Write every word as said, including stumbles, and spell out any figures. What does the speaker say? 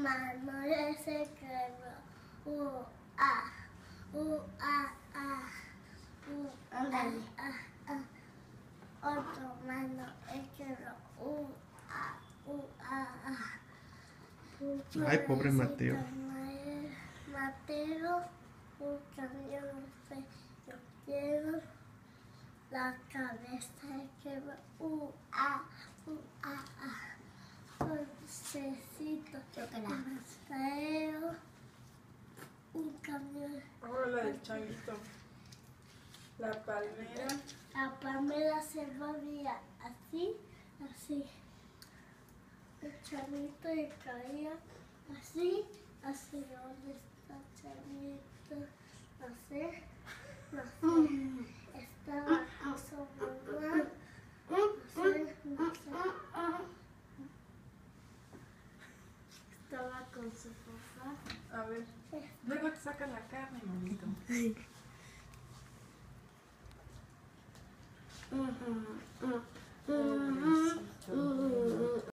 Manuel se quebró. Uh, ah, uh, ah, ah, uh, ah, ah, ah. Otro mano se quebró. Uh, ah, uh, ah, ah. Ay, pobre Mateo. Mateo, un cambio, no sé, yo quiero la cabeza se quebró. Uh, ah, uh, ah, ah. Dulcecito, Mateo, un cambio. Ahora la del changuito. La palmera. La palmera se movía así, así. El changuito le caía así, así. ¿Dónde está el changuito? No sé, no sé. Estaba con su mamá. No sé, no sé. Estaba con su papá. A ver, luego te saca la carne, mamito. Uh, uh, uh, uh.